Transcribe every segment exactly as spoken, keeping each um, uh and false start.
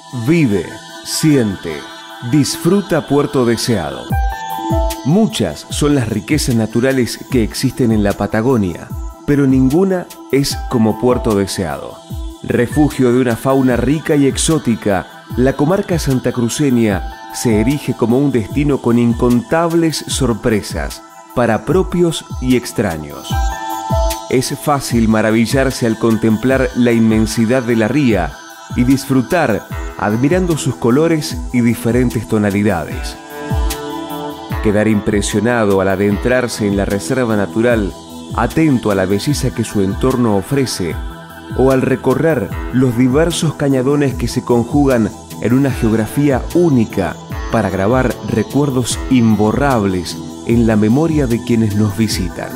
Vive, siente, disfruta Puerto Deseado. Muchas son las riquezas naturales que existen en la Patagonia, pero ninguna es como Puerto Deseado. Refugio de una fauna rica y exótica, la comarca santacruceña se erige como un destino con incontables sorpresas para propios y extraños. Es fácil maravillarse al contemplar la inmensidad de la ría y disfrutar admirando sus colores y diferentes tonalidades. Quedar impresionado al adentrarse en la reserva natural, atento a la belleza que su entorno ofrece, o al recorrer los diversos cañadones que se conjugan en una geografía única para grabar recuerdos imborrables en la memoria de quienes nos visitan.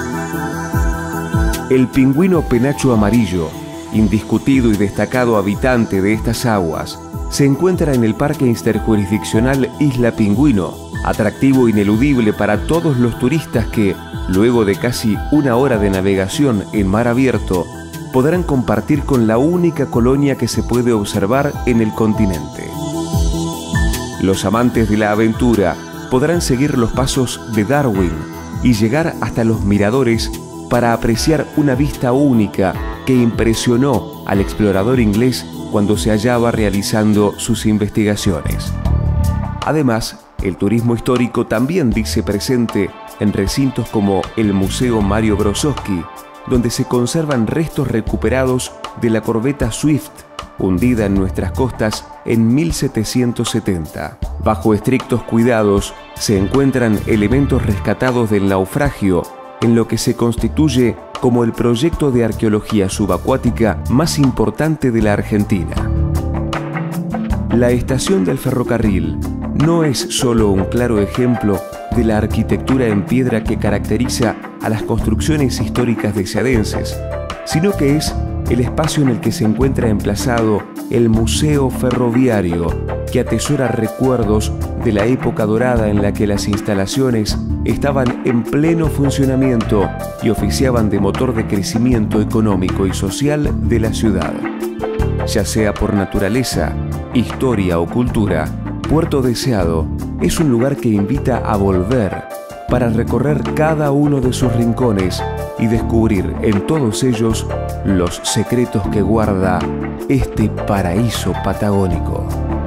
El pingüino penacho amarillo, indiscutido y destacado habitante de estas aguas, se encuentra en el Parque Interjurisdiccional Isla Pingüino, atractivo ineludible para todos los turistas que, luego de casi una hora de navegación en mar abierto, podrán compartir con la única colonia que se puede observar en el continente. Los amantes de la aventura podrán seguir los pasos de Darwin y llegar hasta los miradores para apreciar una vista única que impresionó al explorador inglés cuando se hallaba realizando sus investigaciones. Además, el turismo histórico también dice presente en recintos como el Museo Mario Brozowski, donde se conservan restos recuperados de la corbeta Swift, hundida en nuestras costas en mil setecientos setenta. Bajo estrictos cuidados se encuentran elementos rescatados del naufragio, en lo que se constituye como el proyecto de arqueología subacuática más importante de la Argentina. La estación del ferrocarril no es solo un claro ejemplo de la arquitectura en piedra que caracteriza a las construcciones históricas deseadenses, sino que es el espacio en el que se encuentra emplazado el Museo Ferroviario, que atesora recuerdos de la época dorada en la que las instalaciones estaban en pleno funcionamiento y oficiaban de motor de crecimiento económico y social de la ciudad. Ya sea por naturaleza, historia o cultura, Puerto Deseado es un lugar que invita a volver para recorrer cada uno de sus rincones y descubrir en todos ellos los secretos que guarda este paraíso patagónico.